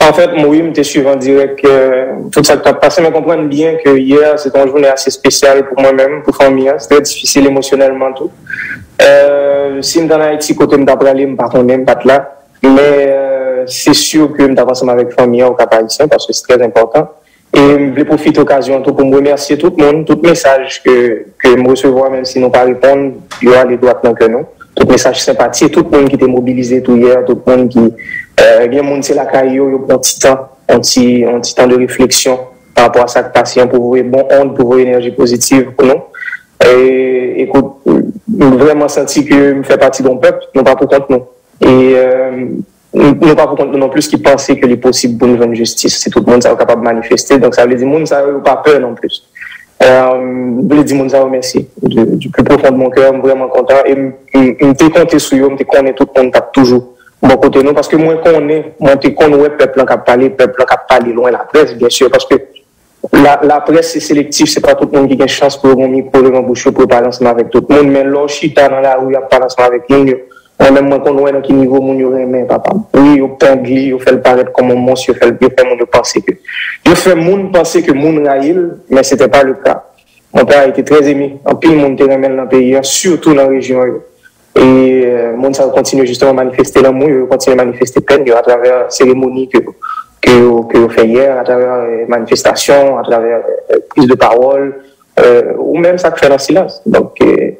En fait, moi, je me suivant direct tout ça qui a passé, mais comprendre bien que hier, c'est une journée assez spéciale pour moi-même, pour famille. C'était difficile émotionnellement tout. Si je suis en Haïti, côté je parler, je ne suis pas là. Mais c'est sûr que je suis ensemble avec la famille au Cap Haïtien parce que c'est très important. Et je vais profiter de l'occasion pour me remercier tout le monde, tout message que je reçois, même si nous ne pas répondre, il y aura les droits que nous. Tout message sympathique, tout le monde qui était mobilisé tout hier, tout le monde qui bien monde c'est la caillou, il prend un petit temps de réflexion par rapport à ça que patient pour vous bon onde, pour vous énergie positive pour nous. Et écoute, vraiment senti que je fais partie d'un peuple, non pas pour contre nous. Et non pas pour contre nous non plus qui pensaient que les possible pour nous faire une justice. C'est tout le monde qui est capable de manifester, donc ça veut dire que monde ça n'a pas peur non plus. Je voulais dire que merci du plus profond de mon cœur, je suis vraiment content et je suis content sur eux, je connais tout le monde toujours bon côté nous parce que moi je connais le peuple qui a parlé loin la presse bien sûr parce que la presse c'est sélectif, c'est pas tout le monde qui a une chance pour un micro le bouche pour parler ensemble avec tout le monde mais là chita dans la rue à parler ensemble avec nous moi-même moi connais dans quel niveau mon yo aimé papa oui au pingli au fait le paraître comme un monstre fait mon penser que je fais moun penser que moun raïl mais c'était pas le cas. Mon père a été très aimé en pile monde te remet dans le pays surtout dans la région et monde ça continue justement à manifester l'amour, continue à manifester peine à travers cérémonies que vous fait hier, à travers manifestations, à travers prise de parole ou même ça que fait dans le silence. Donc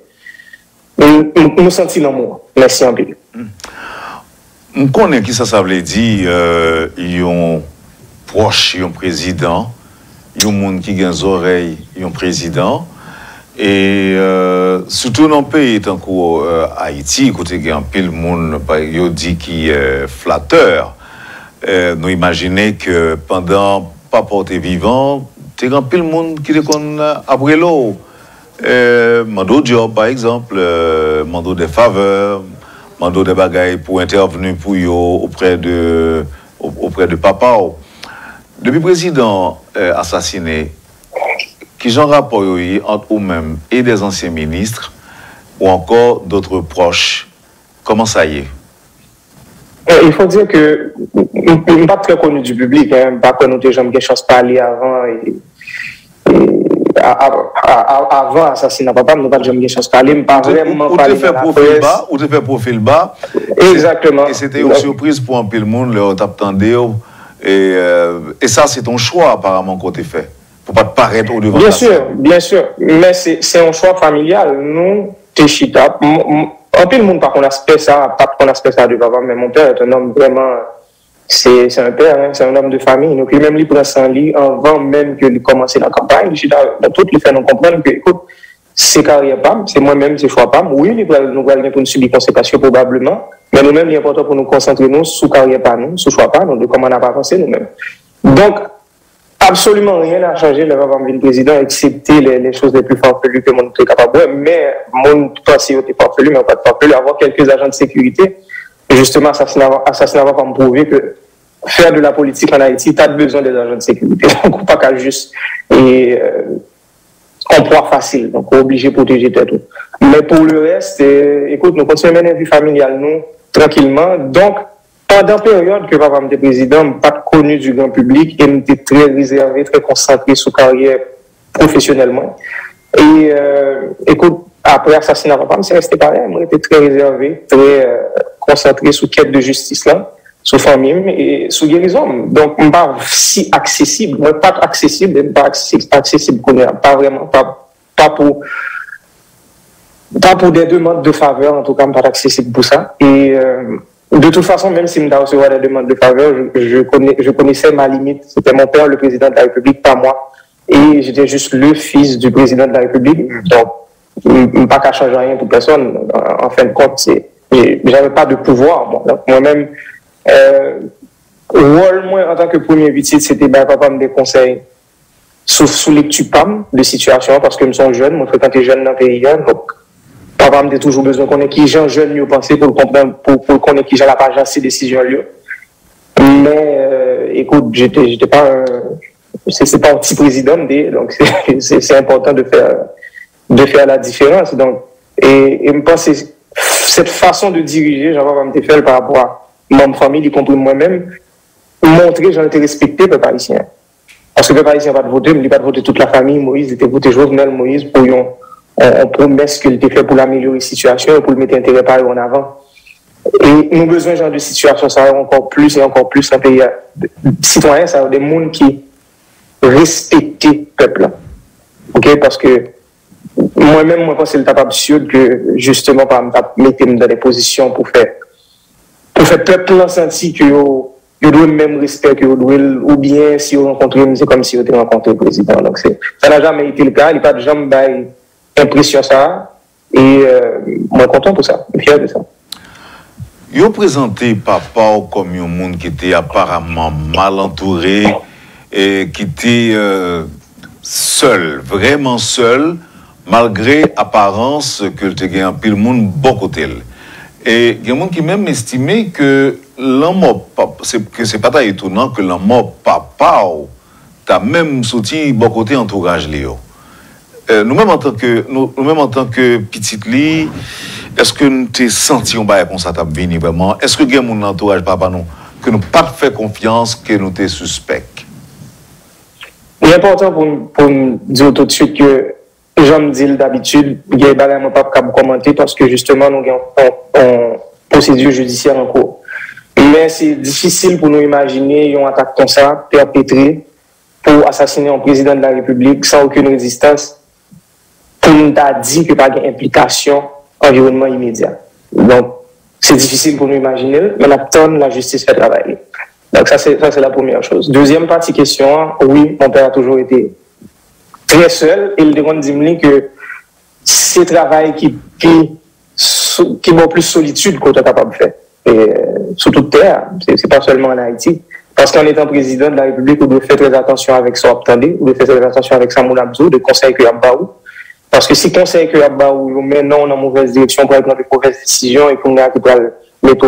nous sentons l'amour. Merci en pile. On connaît qui ça veut dire ils ont proche, ils ont président, ils ont monde qui a des oreilles, ils ont président. Et surtout dans le pays, tant qu'Haïti, côté il y a un pile monde, il dit qui est flatteur. Nous imaginons que pendant pas porté vivant, il y a un pile monde qui est après l'eau. Mando job par exemple, mando des faveurs, mando des bagailles pour intervenir pour eux auprès de papa. Depuis le président assassiné, qui j'en rapport entre eux-mêmes et des anciens ministres ou encore d'autres proches, comment ça y est? Il faut dire que je ne suis pas très connu du public, hein, pas que nous avons jamais eu chance de parler avant. Avant l'assassinat, papa, nous n'avons pas jamais eu chance de parler, pas vraiment parler. Ou te fait profil bas. Exactement. Et c'était une surprise pour un peu le monde, leur t'attendait. Et ça, c'est ton choix apparemment qu'on t'a fait. Pour pas te paraître au devant. Bien sûr. Mais c'est un choix familial. Nous, t'es chita. Un peu le monde, par contre, aspect ça, pas qu'on aspect ça de papa, mais mon père est un homme vraiment, c'est un père, hein, c'est un homme de famille. Donc, lui-même, il prend son lit avant même que lui commence la campagne. Tout les fait nous comprendre que, écoute, c'est carrière pas, c'est moi-même, c'est choix pas. Oui, nous allons pour nous subir conséquences probablement, mais nous-mêmes, il est important pour nous concentrer nous sous carrière pas nous, sous choix pas, donc comment on n'a pas pensé nous-mêmes. Donc, absolument rien n'a changé le papa de président, excepté les choses les plus farfelues que mon est capable de mais mon pensée était farfelu, mais pas de farfelu, avoir quelques agents de sécurité. Et justement, assassinat va me prouver que faire de la politique en Haïti, tu as besoin des agents de sécurité. Donc, pas qu'à juste emploi facile. Donc, on est obligé de protéger tout. Mais pour le reste, écoute, nous continuons à mener une vie familiale, nous, tranquillement. Donc, pendant la période que papa était président, pas connu du grand public et était très réservé, très concentré sur la carrière professionnellement. Et écoute, après l'assassinat de papa, c'est resté pareil. Moi, j'étais très réservé, très concentré sur quête de justice là, sur famille et sur guérison. Donc, je ne suis pas si accessible. Moi, pas accessible, je ne suis pas accessible, pas vraiment, pas pour des demandes de faveur, en tout cas, je ne suis pas accessible pour ça. Et de toute façon, même si je recevais des demandes de faveur, je connaissais ma limite. C'était mon père, le président de la République, pas moi. Et j'étais juste le fils du président de la République. Donc, je ne pas qu'à changer rien pour personne. En fin de compte, j'avais pas de pouvoir. Moi-même, rôle, moi, en tant que premier victime, c'était papa me des conseils sous lecture PAM de situation, parce que je suis jeune, moi, fréquenté jeune dans le pays. Donc, papa m'a toujours besoin qu'on ait qui gens jeunes mieux penser pour comprendre, pour qu'on ait qui gens la page ces décisions lieu. Mais écoute, j'étais pas c'est pas un petit président donc c'est important de faire la différence. Donc et me penser cette façon de diriger, j'avais me faire par rapport à ma famille, y compris moi-même, où montrer j'en étais respecté peuple haïtien. Parce que le peuple haïtien va voter, il va voter toute la famille Moïse, il était voté Jovenel Moïse pour une promesse qu'il était fait pour l'améliorer la situation et pour le mettre intérêt par en avant. Et nous avons besoin de genre de situation, ça va encore plus et encore plus un pays citoyen, ça va des gens qui respectent le peuple. Ok, parce que moi-même, moi, je pense que c'est absurde que justement, par exemple, mettre dans des positions pour faire peuple senti que ils doivent le même respect que ou bien si vous rencontrez, c'est comme si vous avez rencontré le président. Donc, ça n'a jamais été le cas, il n'y a pas de jamais impression ça. Et moi, content pour ça, fier de ça. Ils ont présenté papa comme un monde qui était apparemment mal entouré et qui était seul, vraiment seul, malgré l'apparence que le gagné un pile monde bon côté. Et il y a des gens qui même estimé que l'homme, c'est pas très étonnant que l'homme papa t'a même sorti bon côté entourage Léo. Nous-mêmes en tant que petite lit, est-ce que nous t'es senti on va comme ça t'a venu vraiment? Est-ce que il y a mon entourage papa nous que nous pas fait confiance que nous t'es suspect? Il est important pour nous dire tout de suite que j'en dis d'habitude, il y a des choses pas capable commenter parce que justement nous avons procédure judiciaire en cours. Mais c'est difficile pour nous imaginer une attaque comme ça, perpétrée pour assassiner un président de la République sans aucune résistance, pour nous dire qu'il n'y a pas d'implication environnement immédiat. Donc, c'est difficile pour nous imaginer, mais la justice fait travailler. Donc, ça, c'est la première chose. Deuxième partie question, oui, mon père a toujours été très seul, et il dit que c'est travail qui est plus solitude qu'on est capable de faire. Et sur toute terre, c'est pas seulement en Haïti. Parce qu'en étant président de la République, on doit faire très attention avec son obtendé, on doit faire très attention avec Samoul Abdou, de conseil que Abbaou. Parce que si conseil que Abbaou met non dans mauvaise direction pour prendre de mauvaises décisions et qu'on a qui va mettre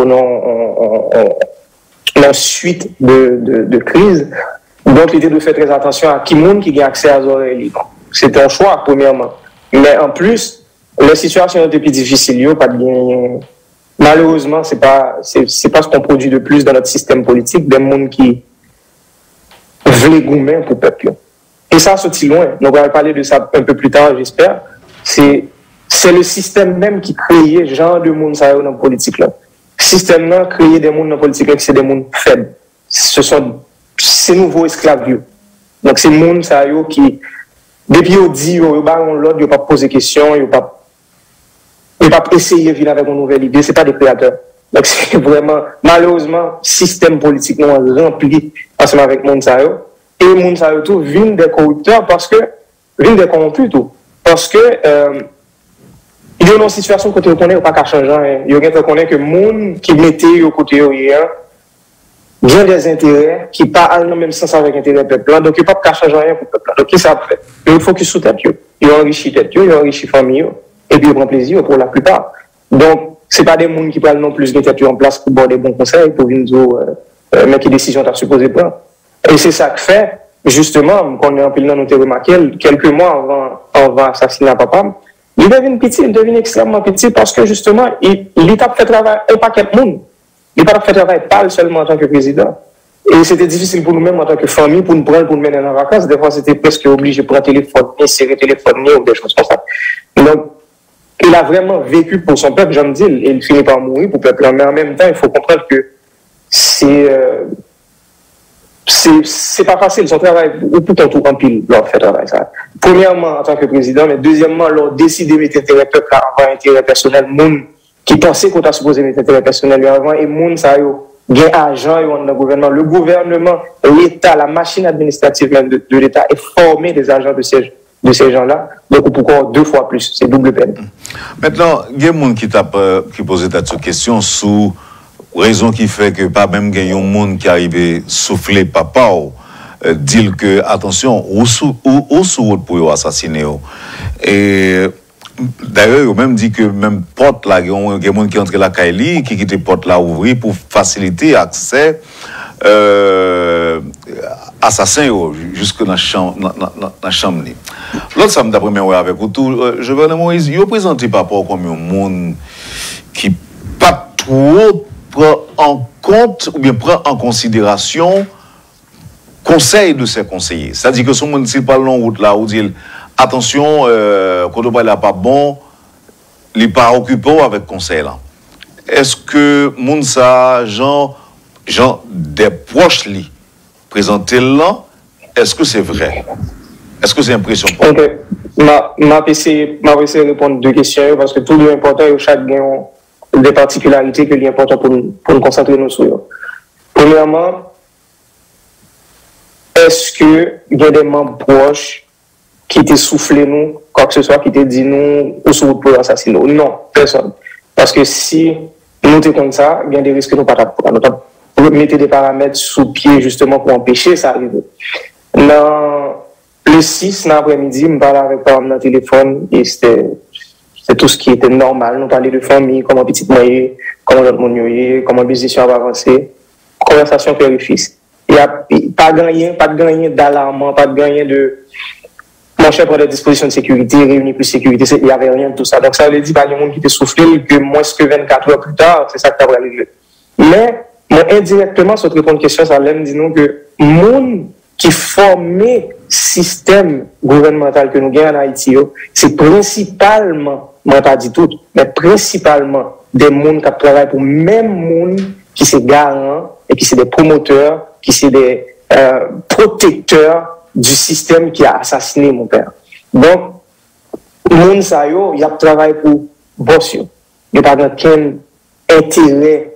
en suite de crise, donc l'idée de faire très attention à qui monde qui a accès à oreilles. C'est un choix, premièrement. Mais en plus, la situation est plus difficile, pas bien. Malheureusement, c'est pas ce qu'on produit de plus dans notre système politique, des gens qui veulent goumer pour le peuple. Et ça, c'est loin. Donc, on va parler de ça un peu plus tard, j'espère. C'est le système même qui crée ce genre de monde dans la politique. Le système là crée des gens dans la politique, c'est des gens faibles. Ce sont ces nouveaux esclaves. Donc, c'est des gens qui, depuis qu'ils disent, ils ne vont pas poser de questions, ils ne vont pas essayer de venir avec une nouvelle idée, ce n'est pas des créateurs. Donc, c'est vraiment, malheureusement, le système politique nous rempli ensemble avec les gens. Et les gens tout viennent des corrupteurs parce que, viennent des corrompus tout. Parce que, il y a une situation que tu connais, pas qu'à changer. Il y a quelqu'un qui connaît que les gens qui mettaient au côté hier, il y a des intérêts qui ne partent pas dans le même sens avec l'intérêt du peuple. Donc, il n'y a pas qu'à changer rien pour le peuple. Donc, qu'est-ce que ça fait? Il faut qu'ils soutiennent. Ils enrichissent tête, ils enrichissent famille. Et puis, ils prennent plaisir pour la plupart. Donc, ce n'est pas des gens qui prennent non plus de tête en place pour boire des bons conseils, pour venir dire, mais quelle décision tu as supposé prendre. Et c'est ça que fait, justement, quand on est en pile dans notre remarqué, quelques mois avant assassiner papa, il devient extrêmement petit parce que, justement, l'État fait travail un paquet de monde. L'État fait travail pas seulement en tant que président. Et c'était difficile pour nous-mêmes en tant que famille, pour nous prendre, pour nous mener en vacances. Des fois, c'était presque obligé de prendre un téléphone, insérer le téléphone, ou des choses comme ça. Donc, il a vraiment vécu pour son peuple, j'en dis, et il finit par mourir pour le peuple. Mais en même temps, il faut comprendre que c'est pas facile, son travail, ou tout en tout en pile, leur fait travail, ça. Premièrement, en tant que président, mais deuxièmement, leur décider de mettre intérêt peuple avant intérêt personnel, moun qui pensait qu'on t'a supposé mettre intérêt personnel avant, et moun, ça, bien agent dans le gouvernement. Le gouvernement, l'État, la machine administrative même de l'État est formée des agents de ces gens-là, donc pourquoi 2 fois plus, c'est double peine. Maintenant, il y a des gens qui posent cette question sous raison qui fait que pas même il y a un monde qui arrive à souffler papa ou dire que attention, ou sous route pour assassiner. Et d'ailleurs, il a même dit que même porte là, il y a des gens qui entrent la Kaili, qui quittent porte là ouvrir pour faciliter l'accès assassin jusque dans la chambre. L'autre samedi d'après-midi avec vous, Jovenel Moïse, il a présenté papa comme un monde qui pas trop prend en compte ou bien prend en considération conseil de ses conseillers. C'est-à-dire que si on dit pas long route là, ou dit attention, quand on parle là pas bon, il n'est pas occupé avec conseil là. Est-ce que Mounsa, Jean des proches li présenter là, est-ce que c'est vrai? Est-ce que c'est impression? Ok, m'a essayé de répondre deux questions parce que tout est important et chaque gain des particularités que l'important pour nous concentrer nous sur. Premièrement, est-ce que il y a des membres proches qui t'ont soufflé nous, quoi que ce soit, qui t'ont dit nous, ou sur pour assassiner nous? Non, personne. Parce que si nous sommes comme ça, il y a des risques que nous ne pouvons pas. Nous mettre des paramètres sous pied justement pour empêcher ça d'arriver. Le 6, l'après-midi, je me parlais avec mon téléphone et c'était tout ce qui était normal. Nous parlait de famille, comment petit moyen, comment notre monde est, comment le business va avancer. Conversation père et fils. Il n'y a pas de gagner d'alarme, pas de gagner de mon chef pour des dispositions de sécurité, réunir plus de sécurité, il n'y avait rien de tout ça. Donc ça veut dire qu'il y a des gens qui étaient soufflés, que moins que 24 heures plus tard, c'est ça que tu as réglé. Mais indirectement, sur répondre à la question, ça l'aime dire que les gens qui forment système gouvernemental que nous gagnons en Haïti, c'est principalement, moi pas dit tout, mais principalement des gens qui travaillent pour même gens qui sont garants et qui sont des promoteurs, qui sont des protecteurs du système qui a assassiné mon père. Donc, les gens qui travaillent pour boss, ils n'ont pas aucun intérêt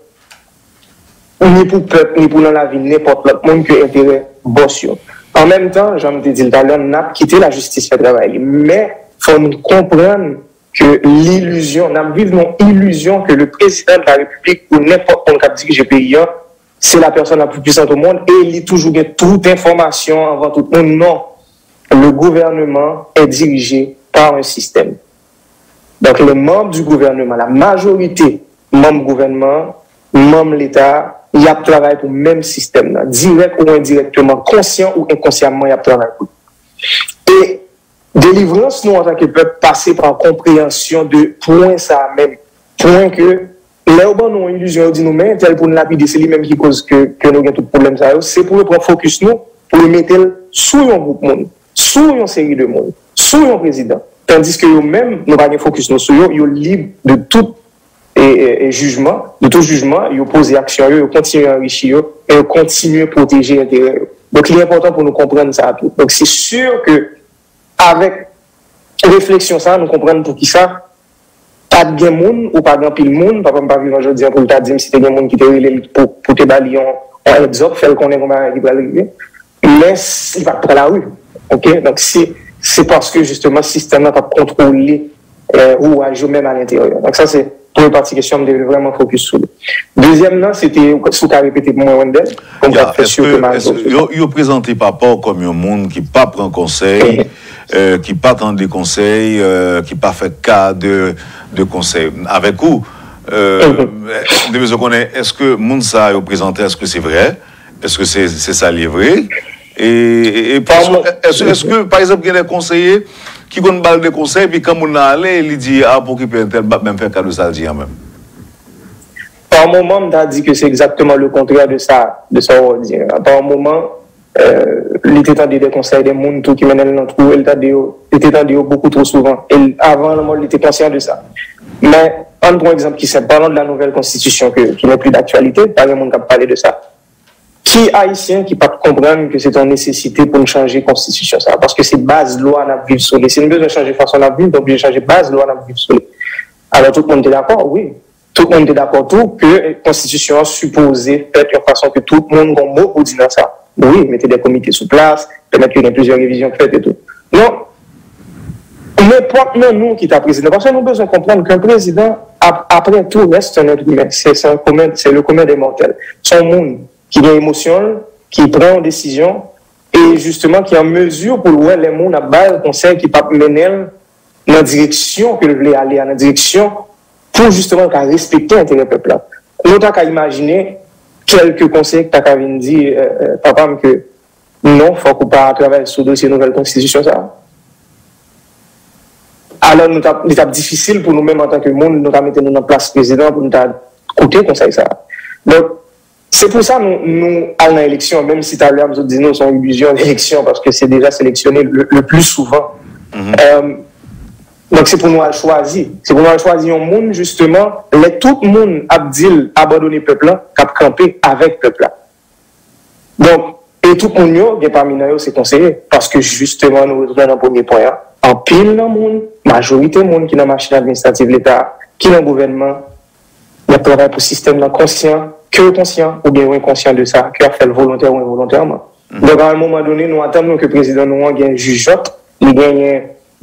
ni pour le peuple, ni pour la vie, n'importe l'autre monde qui a intérêt boss. En même temps, j'en ai dit tout à l'heure, on a quitté la justice fait travail. Mais il faut comprendre que l'illusion, on a vécu une illusion que le président de la République ou n'importe quel qui dirige le pays, c'est la personne la plus puissante au monde et il a toujours toute information avant tout le monde. Non. Le gouvernement est dirigé par un système. Donc les membres du gouvernement, la majorité membres du gouvernement, membres de l'État, il y a travaillé pour le même système, là, direct ou indirectement, conscient ou inconsciemment, il y a travaillé pour. Et délivrance, nous, en tant que peuple, passer par compréhension de point ça même, point que là où nous avons une illusion, on dit nous, mais tel pour nous lapider, c'est lui-même qui cause que nous avons tout problème, c'est pour prendre focus nous, pour le mettre sous un groupe monde, sous une série de monde, sous un président. Tandis que nous-mêmes, nous n'avons pas focus nous sur eux, ils sont libres de tout et jugement, de tout jugement, ils posent action, ils continuent à enrichir, et ils continuent à protéger l'intérêt. Donc, il est important pour nous comprendre ça tout. Donc, c'est sûr que, avec réflexion, ça, nous comprenons pour qui ça, pas de gain monde ou pas de pile monde, pas comme pas vivre aujourd'hui pour le dire si tu as des monde qui te relève pour te balayer en exemple, faire qu'on est comme un qui va arriver, mais il va pas la rue. OK? Donc, c'est parce que, justement, le système n'a pas contrôlé ou agir même à l'intérieur. Donc, ça, c'est pour une partie question, on devait vraiment focus sur. Deuxièmement, c'était ce qu'a répété pour moi, Wendell. Vous présentez papa comme un monde qui pas prend conseil, qui pas attend des conseils, qui pas fait cas de conseils. Avec vous, devez connaître, est-ce que monde ça est présenté, est-ce que c'est vrai? Est-ce que c'est ça livré? Et est-ce que, par exemple, il y a des conseillers qui ont une balle de conseil, puis quand on a allé, il dit, ah, pour qu'il peut même faire cas de ça, le dit même. Par moment, on a dit que c'est exactement le contraire de ça, on va dire. Par moment, il était tendu des conseils des gens qui menaient dans le trou, il était tendu beaucoup trop souvent. Et avant, le monde était conscient de ça. Mais, un bon exemple qui s'est parlant de la nouvelle constitution, qui n'est plus d'actualité, pas le monde qui a parlé de ça. Qui haïtien qui pas comprendre que c'est une nécessité pour nous changer la constitution ça parce que c'est base loi à vivre sur les. Si nous besoin changer façon de vivre, donc bien changer base loi à vivre sur les. Alors tout le monde est d'accord, oui. Tout le monde est d'accord tout que la constitution supposée fait de façon que tout le monde a un mot pour dire ça. Oui, mettez des comités sous place, permettre qu'il y ait plusieurs révisions faites et tout. Non. N'importe nous qui est président, parce que nous avons besoin de comprendre qu'un président, après tout, reste un être humain. C'est le commun des mortels. Son monde qui a émotion, qui prend une décision, et justement qui est en mesure pour voir les gens à bas le conseil qui peut mener dans la direction que vous voulez aller, dans la direction pour justement respecter l'intérêt du peuple. Nous avons qu'à imaginer quelques conseils que tu as dit, papa, que non, il faut qu'on pas travailler sur le dossier de nouvelle constitution. Ça. Alors, c'est difficile pour nous-mêmes en tant que monde, nous mettre en place président pour nous écouter conseil ça. Donc, c'est pour ça que nous allons à l'élection, même si tout à l'heure, nous disons nous sommes illusion d'élection parce que c'est déjà sélectionné le plus souvent. Donc, c'est pour nous à choisir. C'est pour nous à choisir un monde, justement, tout le monde a dit abandonner le peuple, qui a campé avec le peuple. Donc, et tout le monde, parmi nous, c'est conseillé. Parce que, justement, nous retrouvons dans le premier point, en pile dans le monde, majorité du monde qui est dans la machine administrative de l'État, qui est dans le gouvernement, il y a travail pour le système conscient, que conscient ou bien inconscient de ça, qui a fait le volontaire ou involontairement. Donc, à un moment donné, nous attendons que le président nous ait un jugeote, il gagne,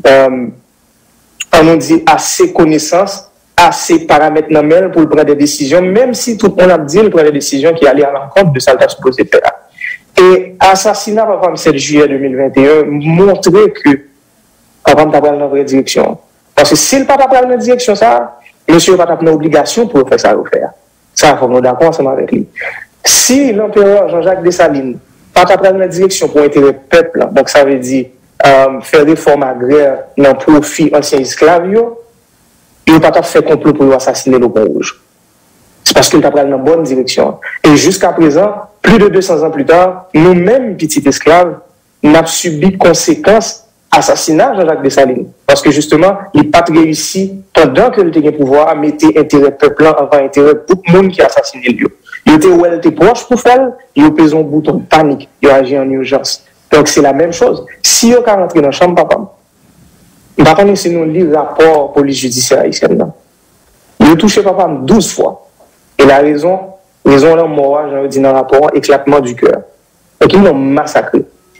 on dit, assez connaissances, assez paramètres normaux pour prendre des décisions, même si tout le monde a dit qu'il prend des décisions qui allaient à l'encontre de ça qu'il a supposé faire. Et assassinat, par exemple, 7 juillet 2021, montrait que papa n'a pas dans la vraie direction. Parce que s'il n'a pas dans la direction, ça, monsieur n'a pas l'obligation pour faire ça refaire. Ça, il faut nous d'accord ensemble avec lui. Si l'empereur Jean-Jacques Dessalines n'a pas dans la direction pour intérêt peuple, donc ça veut dire faire des réformes agraires dans le profit ancien esclaves, il n'a pas fait complot pour assassiner le Pont Rouge. C'est parce qu'il n'a pas dans la bonne direction. Et jusqu'à présent, plus de 200 ans plus tard, nous-mêmes, petits esclaves, n'avons subi conséquences assassinat Jean-Jacques Dessalines. Parce que justement, il n'a pas réussi, pendant que le pouvoir, à mettre intérêt peuple avant intérêt tout le monde qui a assassiné lui. Il était proche pour faire, il a pesé un bouton de panique, il a agi en urgence. Donc c'est la même chose. Si on a rentré dans la chambre, papa, il va pas si nous lire le rapport police judiciaire haïtienne. Il a touché papa 12 fois. Et la raison là, moi, j'en dit dans le rapport, éclatement du cœur. Donc ils l'ont massacré.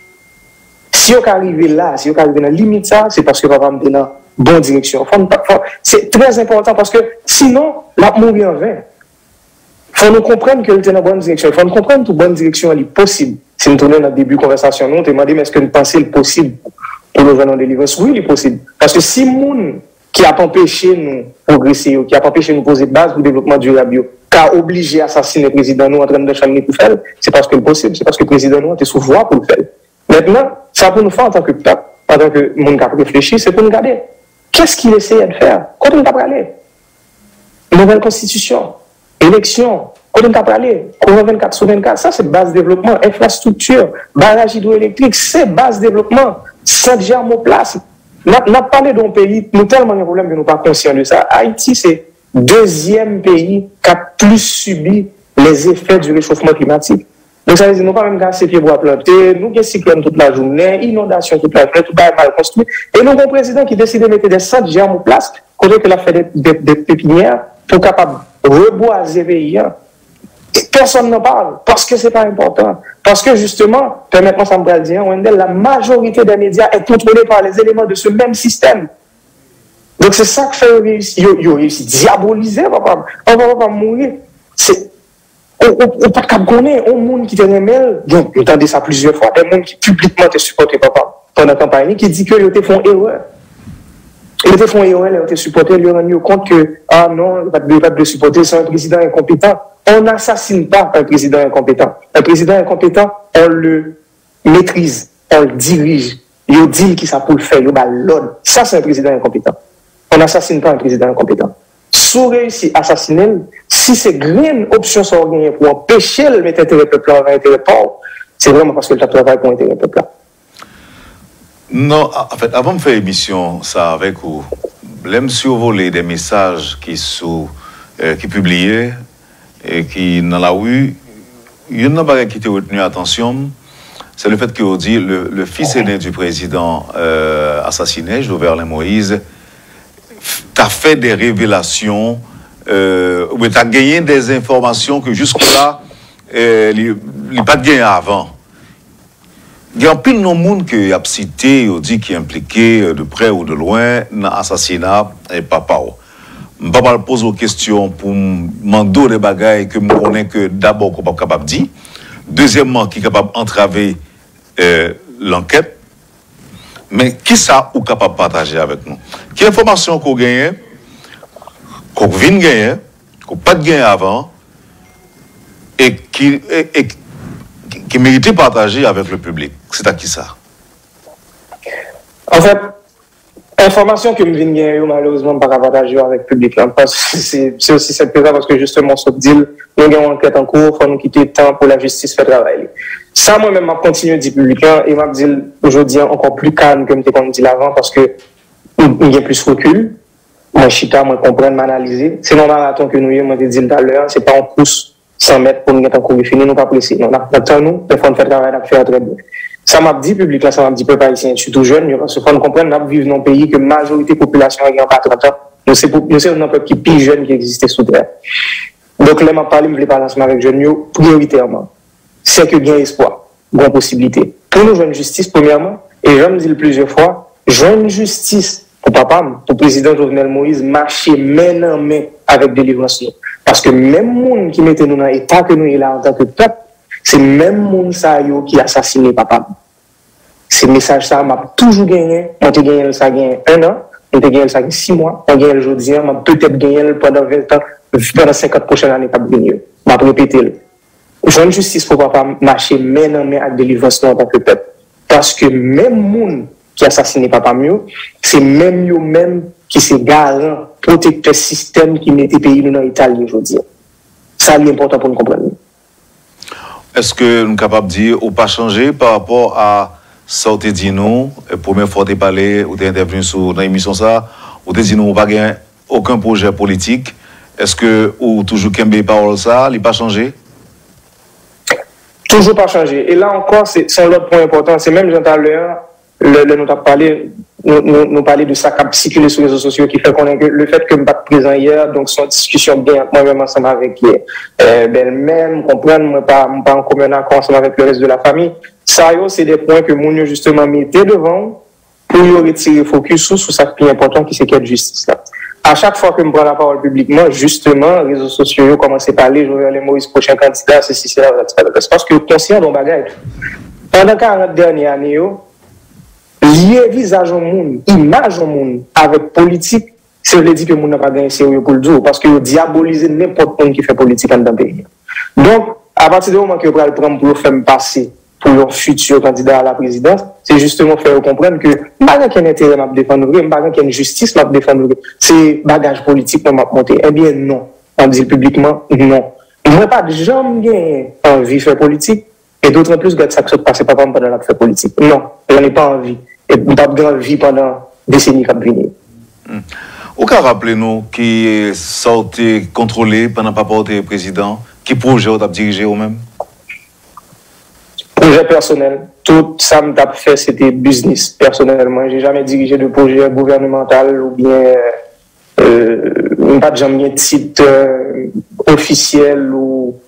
Si on arrive là, si on arrive dans la limite, ça, c'est parce que papa me donne dans la bonne direction. C'est très important parce que sinon, la mourir en vain. Il faut nous comprendre qu'elle était dans la bonne direction. Il faut nous comprendre que la bonne direction elle est possible. Si nous tournons dans le début de la conversation, nous demandons est-ce que nous pensons le possible pour nous venir en délivrance? Oui, il est possible. Parce que si moun qui a empêché nous progresser, qui a empêché nous poser base pour le développement durable, qui a obligé à assassiner le président nous en train de changer pour faire, c'est parce que c'est possible. C'est parce que le président nous était sous voie pour le faire. Maintenant, ça pour nous faire en tant que peuple, en tant que monde qui a réfléchi, c'est pour nous regarder. Qu'est-ce qu'il essayait de faire? Quand on a parlé? Nouvelle constitution, élection, quand on a parlé? 24 sur 24, ça c'est base développement, infrastructure, barrage hydroélectrique, c'est base développement, sans germe au place. On a parlé d'un pays, nous tellement de problèmes que nous ne sommes pas conscients de ça. Haïti, c'est le deuxième pays qui a plus subi les effets du réchauffement climatique. Donc, ça veut dire, nous ne pouvons pas même casser pieds pour planter, nous avons cyclone toute la journée, inondation toute la journée, tout est mal construit. Et nous avons un président qui décide de mettre des centres germes en place, côté qu'il a fait des pépinières pour capable reboiser le pays. Et personne n'en parle, parce que ce n'est pas important. Parce que justement, permettez-moi ça me dire, la majorité des médias est contrôlée par les éléments de ce même système. Donc, c'est ça que fait réussir, diaboliser, papa. On va pas mourir. On ne peut pas connaître un monde qui te remèle, donc j'ai entendu ça plusieurs fois, des gens qui publiquement te supportent papa pendant la campagne, qui dit qu'ils te font erreur. Ils te font erreur, ils te supportent, ils ont rendu compte que, ah non, il ne va pas te supporter, c'est un président incompétent. On n'assassine pas un président incompétent. Un président incompétent, on le maîtrise, on le dirige, il dit qui ça pour le faire, il a l'ordre. Ça, c'est un président incompétent. On n'assassine pas un président incompétent. Si on réussit à assassiner, si c'est une option sur gagner pour empêcher le mettre intérêt peuple avant intérêt pauvre, c'est vraiment parce que le travail pour intérêt peuple. Non, en fait, avant de faire l'émission, ça avec vous, l'aime survoler des messages qui publiaient et qui, dans la rue, il y en a pas qui étaient retenus attention, c'est le fait qu'on dit le fils aîné du président assassiné, Jovenel Moïse, tu as fait des révélations, tu as gagné des informations que jusque-là, il n'y a pas de gain avant. Il y a un peu de monde qui a cité, dit qui est impliqué de près ou de loin dans l'assassinat et papa. Je ne vais pas poser des questions pour demander des bagailles que je connais que d'abord qu'on n'est pas capable de dire. Deuxièmement, qui est capable d'entraver l'enquête. Mais qui ça ou capable de partager avec nous? Quelle information qu'on gagne, qu'on vient de gagner, qu'on n'a pas de gagner avant, et qui mérite de partager avec le public? C'est à qui ça? En fait, Information que je viens de gagner, malheureusement, pas partager avec le public. Parce que c'est aussi cette présence parce que justement, ce deal, nous avons une enquête en cours, il faut nous quitter le temps pour la justice faire travailler. Ça, moi-même, je continue à dire public et je dis aujourd'hui encore plus calme que je l'ai dit avant parce que il y a plus recul. Moi, chita, moi, comprendre, m'analyser. C'est non marathon que nous y avons dit tout à l'heure, c'est pas en course 100 mètres pour nous mettre en cours fini, nous pas pressé. Non, notre nous, il faut faire travail, on faire très bien. Ça m'a dit public là, ça m'a dit peuple haïtien, je suis tout jeune, parce qu'il faut nous comprendre, nous vivons dans un pays que la majorité de la population a pas 30 ans. Nous c'est un peuple qui est plus jeune qui existe sous terre. Donc là, je parle, je vais parler ensemble avec jeunes, prioritairement. C'est que bien espoir, bonne possibilité. Pour nous, jouer une justice, premièrement, et je me dis plusieurs fois, jouer une justice pour papa, pour le président Jovenel Moïse, marcher main en main avec délivrance. Parce que même les gens qui mettent nous dans l'état que nous sommes là en tant que peuple, c'est même les gens qui assassiné papa. Ce message ça m'a toujours gagné. Moi, j'ai gagné ça gagné 1 an, j'ai gagné ça 6 mois, j'ai gagné aujourd'hui, j'ai peut-être gagné pendant 20 ans, pendant 50 prochaines années, pas venir. Je vais répéter. J'ai une justice pour papa marcher main en main avec délivrance en tant que peuple. Parce que même les gens qui assassiné papa mieux, c'est même eux-mêmes qui sont garant, protecteur système qui met les pays dans l'Italie aujourd'hui. Ça, c'est important pour nous comprendre. Est-ce que nous sommes capables de dire ou pas changer par rapport à ça ou te dit nous, première fois que tu parlé ou tu es intervenu sur l'émission ça, ou tu dit nous pas aucun projet politique, est-ce que ou toujours qu'un parole ça, il pas changé? Toujours pas changé. Et là encore, c'est l'autre point important, c'est même tout à l'heure, nous avons parlé, nous parler de ça qui a circulé sur les réseaux sociaux qui fait qu'on est le fait que je ne suis pas présent hier, donc c'est une discussion bien moi-même ensemble avec belle-même, comprendre, moi pas en commun accord ensemble avec le reste de la famille. Ça, c'est des points que mon justement mettait devant pour retirer focus sur ça qui est important, qui c'est quelle justice là. À chaque fois que je prends la parole publiquement, justement, les réseaux sociaux commencent à parler, je vais aller Moïse prochain candidat, ceci, cela, c'est parce que conscient d'un bagage. Pendant 40 dernières années, lier visage au monde, image au monde avec politique, ça veut dire que le monde n'a pas gagné sérieux pour le dire, parce que diaboliser n'importe qui fait politique dans le pays. Donc, à partir du moment que vous allez prendre pour faire passer pour leur futur candidat à la présidence, c'est justement faire comprendre que pas qu'il y a un intérêt à défendre, pas qu'il y a une justice à défendre, c'est bagage politique à monter. Eh bien, non. On dit publiquement, non. Je n'ai pas jamais envie de faire politique, et d'autant plus que ça se passe pas pendant la faire politique. Non, je n'ai pas envie. Et je n'ai pas envie pendant des décennies qui viennent. Au cas rappelez-nous qui sorti contrôlé pendant pas porté président, qui projet vous avez dirigé vous-même? Projet personnel. Tout ça que j'ai fait, c'était business personnellement. J'ai jamais dirigé de projet gouvernemental ou bien pas jamais de titre officiel ou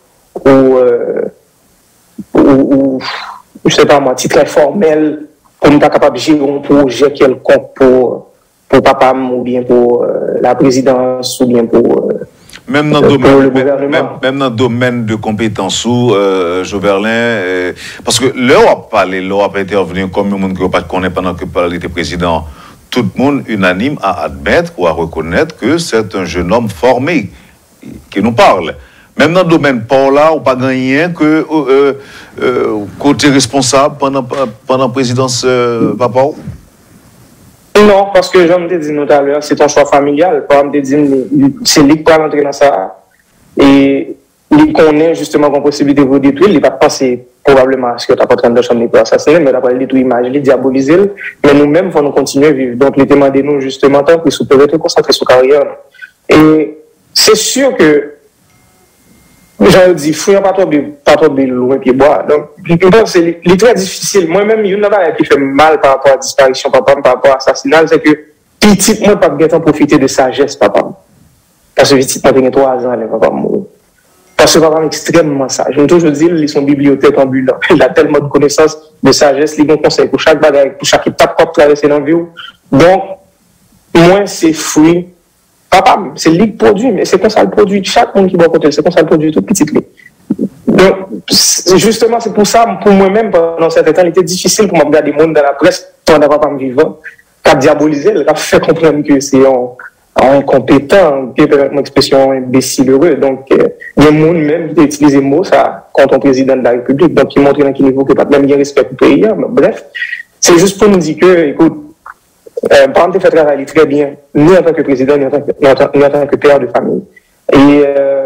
je sais pas moi, titre informel pour ne pas capable de gérer un projet quelconque pour papa ou bien pour la présidence ou bien pour même dans le domaine de compétences où Joberlin, parce que l'Europe a intervenu comme le monde qui n'a pas connaît pendant que il était président, tout le monde unanime à admettre ou à reconnaître que c'est un jeune homme formé qui nous parle. Même dans le domaine par là, on pas gagné que côté responsable pendant la présidence papa. Non, parce que j'en ai dit tout à l'heure, c'est un choix familial. C'est lui qui peut entrer dans ça. Et il connaît justement qu'on possibilité de vous détruire. Il n'a pas pensé probablement à ce que tu as pas en train de chambre pour assassiner, mais il n'a pas détruire l'image, il diaboliser. Mais nous-mêmes, il faut nous continuer à vivre. Donc, il demandé nous justement tant que peut être concentré sur la carrière. Et c'est sûr que j'en dis, fouillant pas trop de loin pied bois. Donc, c'est très difficile. Moi-même, il y a une qui fait mal par rapport à la disparition, papa, par rapport à l'assassinat, c'est que petit, moi, pas bien profiter de sagesse, papa. Parce que petit, moi, j'ai 3 ans, papa, mourir. Parce que papa est extrêmement sage. Je toujours dis, ils sont bibliothèque ambulante. Il a tellement de connaissances, de sagesse, il a un conseil pour chaque bagaille, pour chaque étape qu'on traverser dans la vie. Donc, moi, c'est fruit. Papa, c'est lui qui produit, mais c'est comme ça le produit de chaque monde qui va côté, c'est comme ça le produit tout petit. Donc, justement, c'est pour ça, pour moi-même, pendant certain temps, il était difficile pour me regarder des monde dans la presse, pendant papa me vivant, qui a diabolisé, qui a fait comprendre que c'est un incompétent, qui est une expression imbécile heureux. Donc, il y a des gens même qui utilisent les mots, ça, contre un président de la République, donc qui montre dans quel niveau que pas même bien respect pour le pays, mais bref, c'est juste pour nous dire que, écoute, Par exemple, fait travailler très bien, ni en tant que président, ni en tant que père de famille. Et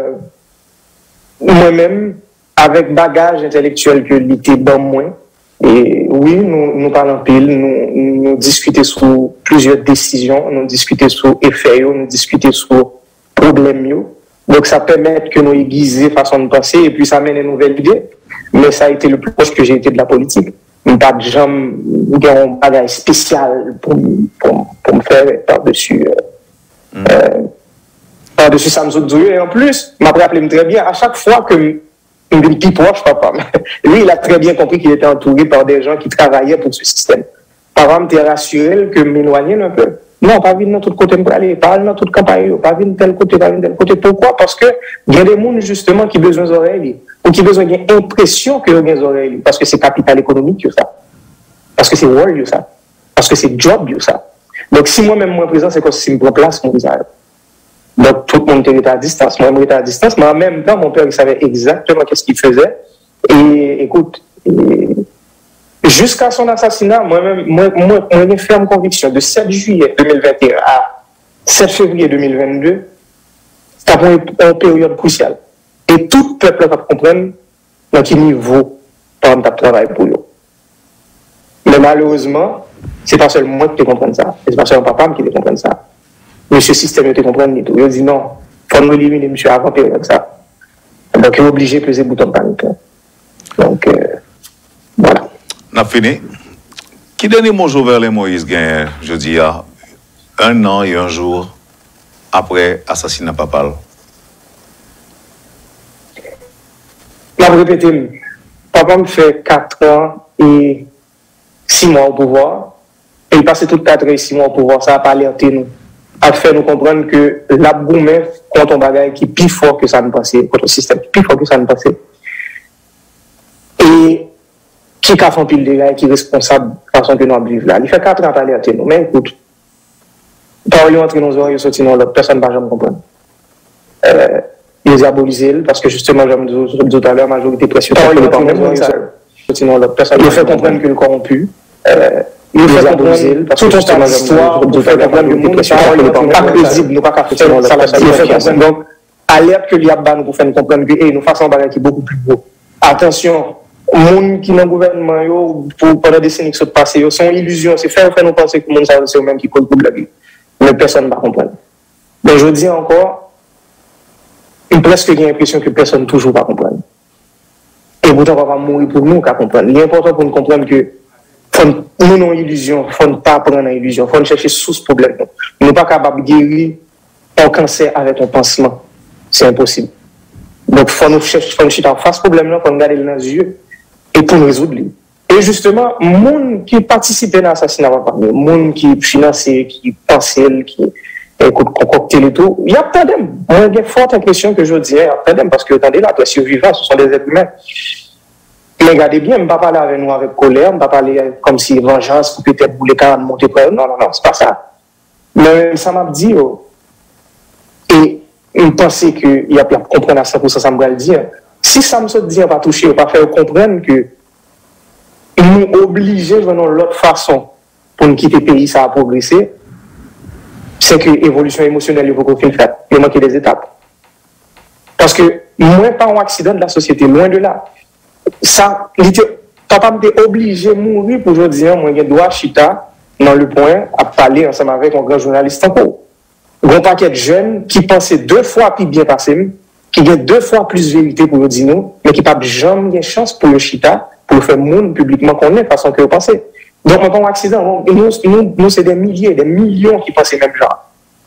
moi-même, avec bagage intellectuel que l'été dans moi, et oui, nous parlons pile, nous discutons sur plusieurs décisions, nous discutons sur effets, nous discutons sur problèmes. Donc ça permet que nous aiguiser façon de penser et puis ça amène une nouvelle idée. Mais ça a été le plus proche que j'ai été de la politique. Pas de jambes, un bagage spécial pour me faire par-dessus Samsung Zouyo. Et en plus, m'a rappelé très bien, à chaque fois que un petit proche, papa. Lui, il a très bien compris qu'il était entouré par des gens qui travaillaient pour ce système. Par exemple, tu es rassuré que m'éloigner un peu. Non, pas venir de tout côté, pas dans toute campagne, pas venir de tel côté, pas venir de tel côté. Pourquoi? Parce que il y a des gens, justement, qui ont besoin d'oreilles, ou qui ont besoin d'une impression qu'ils ont des oreilles, parce que c'est capital économique, ça. Parce que c'est world, ça. Parce que c'est job, ça. Donc, si moi-même, moi, présent, c'est comme si je me prends place, mon visage. Donc, tout le monde était à distance. Moi, j'étais à distance, mais en même temps, mon père, il savait exactement qu'est-ce qu'il faisait. Et écoute, jusqu'à son assassinat, moi-même, j'ai une ferme conviction de 7 juillet 2021 à 7 février 2022, c'était une période cruciale. Et tout le peuple va comprendre dans quel niveau on travaille pour eux. Mais malheureusement, c'est pas seulement moi qui comprends ça. C'est pas seulement papa qui comprend ça. Monsieur système, il te comprend tout. Il dit non, il faut nous éliminer monsieur avant période ça. Donc il est obligé de peser le bouton de panique. Donc voilà. On a fini. Qui donne mon jour vers les Moïse Gain, je dis, un an et un jour après l'assassinat papal? Je vais répéter, papa me fait 4 ans et 6 mois au pouvoir. Et il passe tout 4 ans et 6 mois au pouvoir. Ça a pas alerté nous. A fait nous comprendre que la gourmet contre un bagage qui est plus fort que ça ne passait, contre un système qui est plus fort que ça ne passait. Et qui a fait pile de gars qui est responsable de la façon que nous vivons là. Il fait 4 ans à alerter nous. Mais écoute, parole entre nos oreilles, sorti dans l'autre, personne ne va jamais comprendre. Ils diabolisent parce que justement, comme je disais tout à l'heure, la majorité précieuse. Parole entre nos oreilles, sorti dans l'autre, personne ne fait comprendre que le corrompu. Il fait comprendre parce que justement, l'histoire, pour faire comprendre que le monde n'est pas crédible, nous pas qu'à faire ça. Donc, alerte que l'IABA nous fait comprendre que nous faisons un bagage qui est beaucoup plus beau. Attention, les gens qui sont dans le gouvernement, pendant des décennies qui sont passées, sont illusions. C'est faire nous penser que le monde c'est eux-mêmes qui comptent pour la vie. Mais personne ne va comprendre. Mais je dis encore, presque j'ai l'impression que personne ne toujours pas comprendre. Et pourtant, on va mourir pour nous qu'à comprendre. Il est important pour nous comprendre que nous n'avons illusion, il ne faut pas prendre l'illusion, il faut chercher sous ce problème. Nous ne sommes pas capables de guérir un cancer avec un pansement. C'est impossible. Donc, il faut nous chercher en face ce problème-là, pour nous garder dans les yeux et pour nous résoudre. Et justement, les gens qui participent à l'assassinat, les gens qui financent, qui pensent, qui concoctent et tout, il y a pas d'eux. Moi, j'ai une forte impression que je dis, il y a pas d'eux, parce que, attendez là, les survivants, ce sont des êtres humains. Mais regardez bien, je ne vais pas parler avec nous avec colère, je ne vais pas parler comme si vengeance, ou peut-être vous les cas monter pour non, c'est pas ça. Mais ça m'a dit, et je pense qu'il y a plein de comprendre à 100%, ça me va le dire. Si ça me dit, on va toucher, on va faire comprendre que nous obligés de l'autre façon pour nous quitter le pays, ça a progressé, c'est que l'évolution émotionnelle, il faut qu'on fasse, il manque des étapes. Parce que, moins pas un accident de la société, loin de là. Ça, papa m'était obligé de mourir pour je dire, moi, je dois chita dans le point à parler ensemble avec un grand journaliste encore. Un grand paquet de jeunes qui pensaient 2 fois plus bien passé, qui ont 2 fois plus de vérité pour le dire nous, mais qui n'ont pas jamais de chance pour le chita, pour le faire monde publiquement qu'on est, façon que vous pensez. Donc, on pas un accident. Nous, c'est des milliers, des millions qui pensent même genre.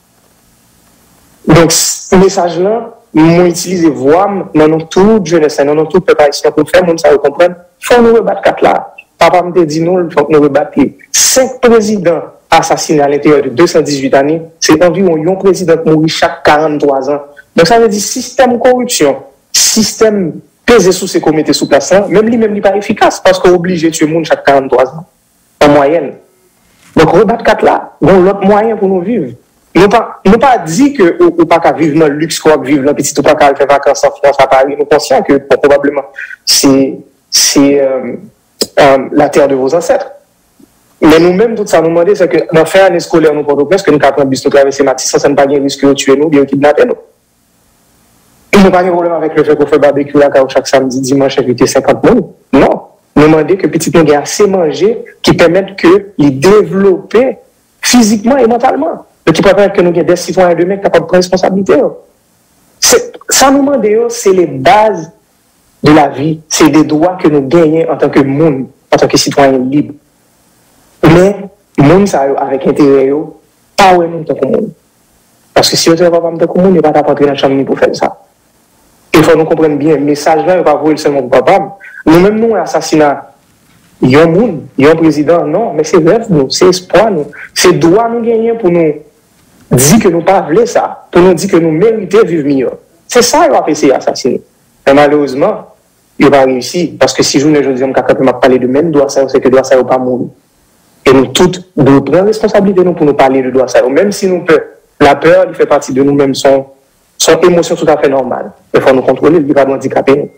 Donc, ce message-là, nous utilisons voix dans toute jeunesse, dans toute préparation pour faire, nous ça comprendre. Il faut nous rebattre 4 là. Papa me dit nous, il faut nous rebattre 5 présidents assassinés à l'intérieur de 218 années. C'est environ un président qui mourit chaque 43 ans. Donc ça veut dire système corruption, système pesé sous ces comités sous place, même lui-même n'est pas efficace parce qu'on est obligé de tuer le monde chaque 43 ans, en moyenne. Donc rebattre 4 là, bon l'autre moyen pour nous vivre. Nous pas dit que ou pas qu'à vivre dans le luxe, qu'on va vivre dans le petit, ou pas qu'à faire vacances en France à Paris. Nous sommes conscients que probablement c'est la terre de vos ancêtres. Mais nous-mêmes, tout ça nous demande, c'est que dans la fin année scolaire, nous portons presque nous avons bus, nous traverser Matisse, ça ne pas un risque de tuer nous, bien kidnapper nous. Il n'y a pas de problème avec le fait qu'on fait barbecue là chaque samedi, dimanche, inviter 50 personnes. Non. Nous demandons que petit nous ait assez mangé qui permettent que les développer physiquement et mentalement. Ce qui permet que nous ayons des citoyens demain capables de prendre responsabilité. Ça nous demande, c'est les bases de la vie. C'est des droits que nous gagnons en tant que monde, en tant que citoyens libres. Mais, monde, ça, avec intérêt, pas où nous, en tant que monde. Parce que si on ne va pas en tant que monde, il n'y a pas d'entrer dans la chambre pour faire ça. Il faut nous comprendre bien. Le message là, il ne va pas voir seulement pour papa. Nous-mêmes, nous, assassinat. Il y a un monde, il y a un président. Non, mais c'est rêve, nous, c'est espoir, nous. C'est droit nous gagner pour nous dire que nous ne pas voulons ça. Pour nous dire que nous méritons vivre mieux. C'est ça qu'il va essayer d'assassiner. Mais malheureusement, il va réussir. Parce que si je ne dis pas qu'on parler de même droit, c'est que droit ça ne va pas mourir. Et nous toutes, nous prenons responsabilité nous, pour nous parler de droit ça. Même si nous peur, la peur, il fait partie de nous-mêmes, son émotion tout à fait normale. Il faut nous contrôler, il ne va pas nous handicaper.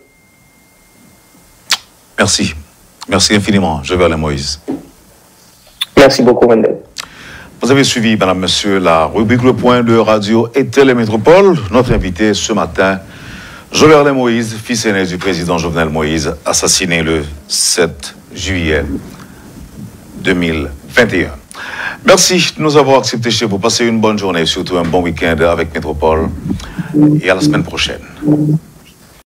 Merci. Merci infiniment, Joverlin Moïse. Merci beaucoup, Wendel. Vous avez suivi, madame, monsieur, la rubrique Le Point de Radio et Télémétropole. Notre invité ce matin, Joverlin Moïse, fils aîné du président Jovenel Moïse, assassiné le 7 juillet 2021. Merci de nous avoir acceptés chez vous. Passez une bonne journée, surtout un bon week-end avec Métropole. Et à la semaine prochaine.